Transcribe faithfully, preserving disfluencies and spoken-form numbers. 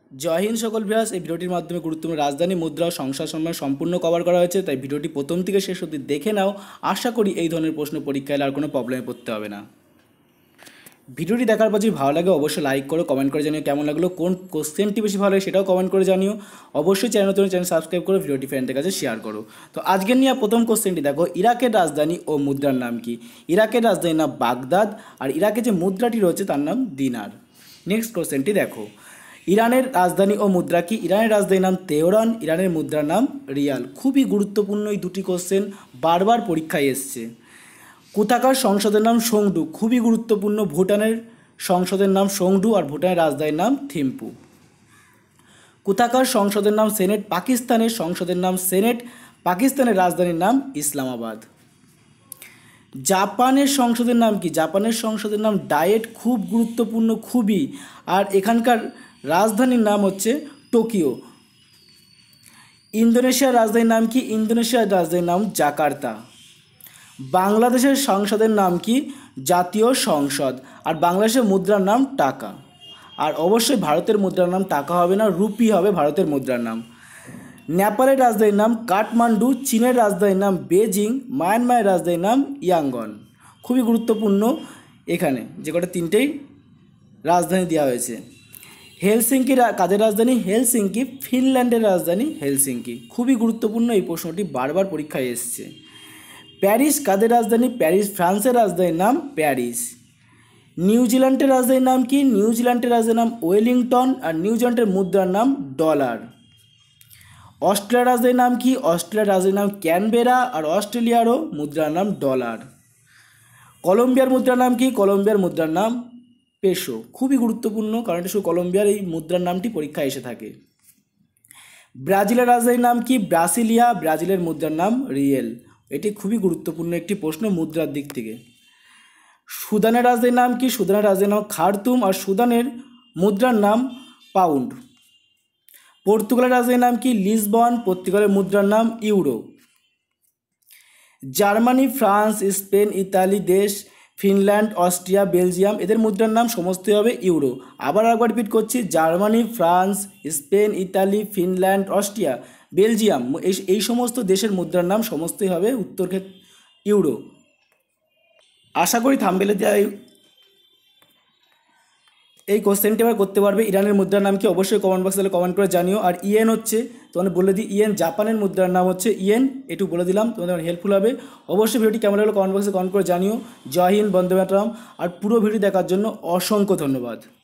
জয় হিন্দ সকল ভিউয়ার্স। এই ভিডিওটির মাধ্যমে গুরুত্বপূর্ণ রাজধানী মুদ্রা ও সংসার সম্মান সম্পূর্ণ কভার করা হয়েছে, তাই ভিডিওটি প্রথম থেকে শেষ অবধি দেখে নাও। আশা করি এই ধরনের প্রশ্ন পরীক্ষায় আর কোনো প্রবলেমে পড়তে হবে না। ভিডিওটি দেখার পর যদি ভালো লাগে অবশ্যই লাইক করো, কমেন্ট করে জানিও কেমন লাগলো, কোন কোশ্চেনটি বেশি ভালো লাগে সেটাও কমেন্ট করে জানিও। অবশ্যই চ্যানেল নতুন চ্যানেল সাবস্ক্রাইব করো, ভিডিওটি ফ্রেন্ডদের কাছে শেয়ার করো। তো আজকের নিয়ে প্রথম কোশ্চেনটি দেখো, ইরাকের রাজধানী ও মুদ্রার নাম কি? ইরাকের রাজধানীর নাম বাগদাদ, আর ইরাকে যে মুদ্রাটি রয়েছে তার নাম দিনার। নেক্সট কোশ্চেনটি দেখো, ইরানের রাজধানী ও মুদ্রা কি? ইরানের রাজধানীর নাম তেহরান, ইরানের মুদ্রার নাম রিয়াল। খুবই গুরুত্বপূর্ণ এই দুটি কোশ্চেন, বারবার পরীক্ষায় এসছে। কোথাকার সংসদের নাম সোংডু, খুবই গুরুত্বপূর্ণ। ভুটানের সংসদের নাম সোংডু আর ভুটানের রাজধানীর নাম থিম্পু। কোথাকার সংসদের নাম সেনেট, পাকিস্তানের সংসদের নাম সেনেট, পাকিস্তানের রাজধানীর নাম ইসলামাবাদ। জাপানের সংসদের নাম কি? জাপানের সংসদের নাম ডায়েট, খুব গুরুত্বপূর্ণ খুবই, আর এখানকার রাজধানীর নাম হচ্ছে টোকিও। ইন্দোনেশিয়ার রাজধানীর নাম কি? ইন্দোনেশিয়ার রাজধানীর নাম জাকার্তা। বাংলাদেশের সংসদের নাম কি? জাতীয় সংসদ। আর বাংলাদেশের মুদ্রার নাম টাকা। আর অবশ্যই ভারতের মুদ্রার নাম টাকা হবে না, রুপি হবে ভারতের মুদ্রার নাম। নেপালের রাজধানীর নাম কাঠমান্ডু, চীনের রাজধানীর নাম বেজিং, মায়ানমারের রাজধানীর নাম ইয়াঙ্গন। খুবই গুরুত্বপূর্ণ এখানে যে কটা তিনটেই রাজধানী দেওয়া হয়েছে। হেলসিঙ্কি কাদের রাজধানী? হেলসিঙ্কি ফিনল্যান্ডের রাজধানী হেলসিঙ্কি। খুবই গুরুত্বপূর্ণ এই প্রশ্নটি, বারবার পরীক্ষায় এসছে। প্যারিস কাদের রাজধানী? প্যারিস ফ্রান্সের রাজধানীর নাম প্যারিস। নিউজিল্যান্ডের রাজধানীর নাম কি? নিউজিল্যান্ডের রাজধানীর নাম ওয়েলিংটন, আর নিউজিল্যান্ডের মুদ্রার নাম ডলার। অস্ট্রেলিয়ার রাজধানীর নাম কি? অস্ট্রেলিয়ার রাজধানীর নাম ক্যানবেরা, আর অস্ট্রেলিয়ারও মুদ্রার নাম ডলার। কলম্বিয়ার মুদ্রার নাম কি? কলম্বিয়ার মুদ্রার নাম পেসো। খুবই গুরুত্বপূর্ণ, কারণ এটা শুধু কলম্বিয়ার এই মুদ্রার নামটি পরীক্ষায় এসে থাকে। ব্রাজিলের রাজধানীর নাম কি? ব্রাসিলিয়া, ব্রাজিলের মুদ্রার নাম রিয়েল। এটি খুবই গুরুত্বপূর্ণ একটি প্রশ্ন মুদ্রার দিক থেকে। সুদানের রাজধানীর নাম কি? সুদানের রাজধানীর নাম খার্তুম, আর সুদানের মুদ্রার নাম পাউন্ড। পর্তুগালের রাজধানীর নাম কি? লিসবন, পর্তুগালের মুদ্রার নাম euro. Germany, France, Spain, Italy দেশ, ফিনল্যান্ড, অস্ট্রিয়া, বেলজিয়াম, এদের মুদ্রার নাম সমস্তই হবে ইউরো। আবার একবার রিপিট করছি, Germany, France, Spain, Italy, Finland, Austria, Belgium, এই এই সমস্ত দেশের মুদ্রার নাম সমস্তই হবে উত্তর ক্ষেত্রে ইউরো। আশা করি থাম্বনেলে দেওয়া এই কোশ্চেনটি আবার করতে পারবে। ইরানের মুদ্রার নাম কি? অবশ্যই কমেন্ট বক্সে কমেন্ট করে জানিও। আর ইয়েন হচ্ছে, তোমাদের বলে দিই, ইয়েন জাপানের মুদ্রার নাম হচ্ছে ইয়েন। একটু বলে দিলাম, তোমাদের হেল্পফুল হবে। অবশ্যই ভিডিওটি কেমন লাগলো কমেন্ট বক্সে কমেন্ট করে জানিও। জয় হিন্দ, বন্দে মাতরম। আর পুরো ভিডিও দেখার জন্য অসংখ্য ধন্যবাদ।